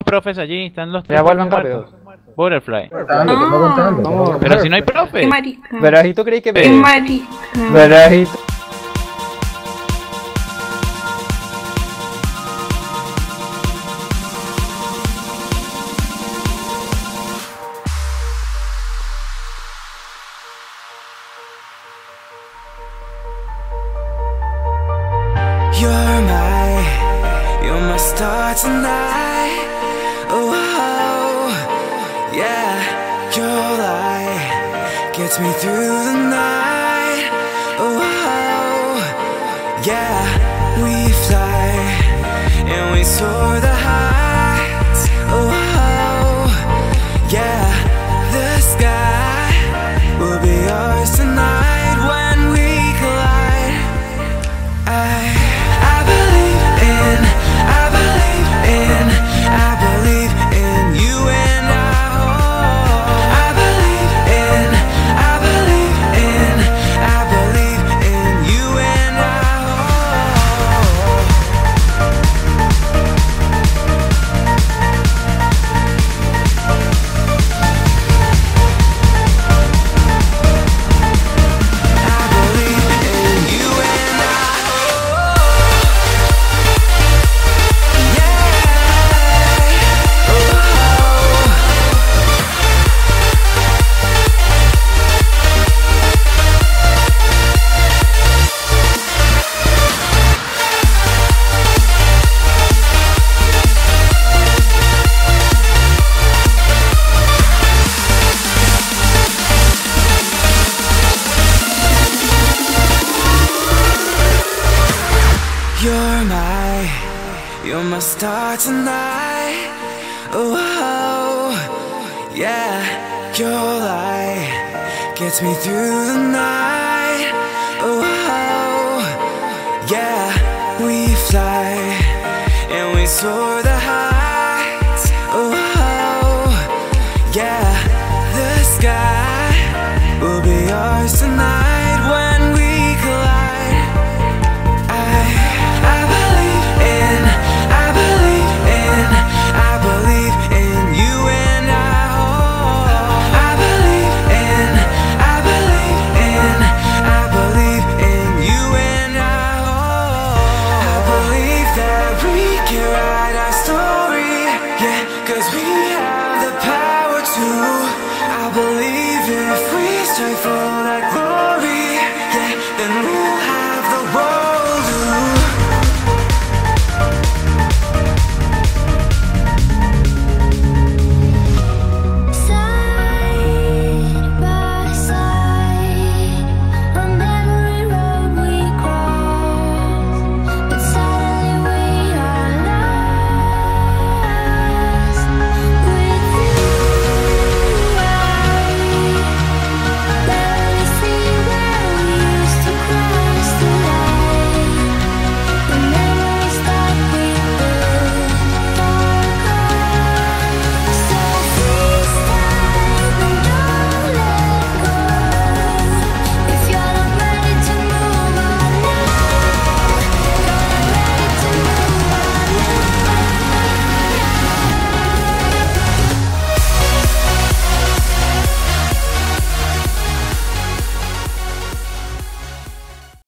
profes allí, están los Ya tres vuelvan muertos. Butterfly. No, Pero si no hay Qué profe. marica. verás, ¿y tú creí que Qué me... marica. Verás, ¿y You're my star tonight. Oh, yeah. Your light gets me through the night. Oh, yeah. We fly and we soar the heights. Oh, yeah. The sky will be ours tonight when we collide. I believe in you and I believe in you and You're my star tonight. Oh, yeah. Your light gets me through the night. Oh, yeah. We fly and we soar the heights. Oh, yeah. The sky will be ours tonight when we collide. I believe in you and I believe in you and I believe that we can write our story, yeah, 'cause we have the power to. I believe if we strike for